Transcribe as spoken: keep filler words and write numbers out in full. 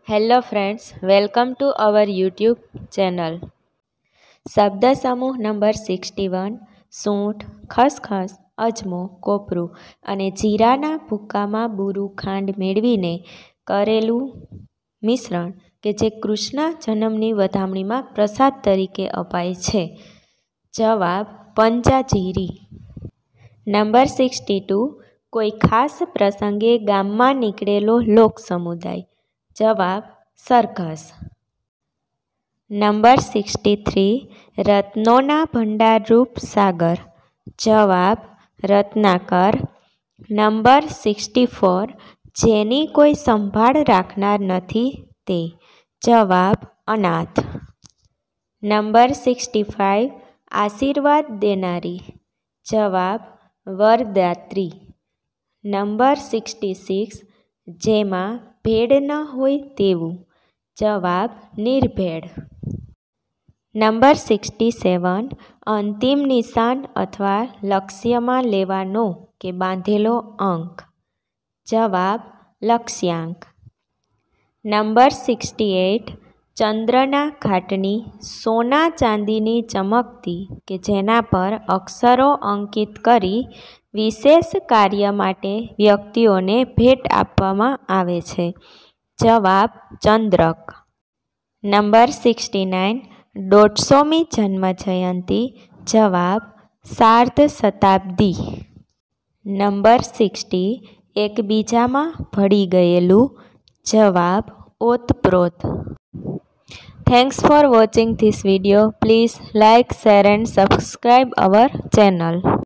Hello friends, welcome to our YouTube channel. शब्द समूह number sixty one सूंठ, खसखस, अजमो, कोपरू अने जीराना भूक्कामां बूरू खांड मेळवीने करेलू मिश्रण के जे कृष्ण जन्मनी वधामणीमां प्रसाद तरीके अपाय छे। जवाब पंचाजीरी। नंबर सिक्सटी टू कोई खास प्रसंगे गाममां निकळेलो लोक समुदाय। जवाब सरघस। नंबर सिक्सटी थ्री रत्नोना भंडार रूप सागर। जवाब रत्नाकर। नंबर सिक्सटी फोर जेनी कोई संभाळ राखनार नथी ते। जवाब अनाथ। नंबर सिक्सटी फाइव आशीर्वाद देनारी। जवाब वरदात्री। नंबर सिक्सटी सिक्स जेमा भेड़ न होय तेवुं। जवाब निर्भेड़। नंबर सिक्सटी सेवन अंतिम निशान अथवा लक्ष्य में लेवानो के बांधेलो अंक। जवाब लक्ष्यांक। नंबर सिक्सटी एट चंद्रना घाटनी सोना चांदीनी चमकती के जेना पर अक्षरों अंकित करी विशेष कार्य माटे व्यक्तिओने भेट आपवामां आवे छे। जवाब चंद्रक। नंबर सिक्सटी नाइन दोढ़सोमी जन्म जयंती। जवाब सार्ध शताब्दी। नंबर सिक्सटी एक बीजामां भળી गयेलू। जवाब ओतप्रोत। Thanks for watching this video. Please like, share and subscribe our channel.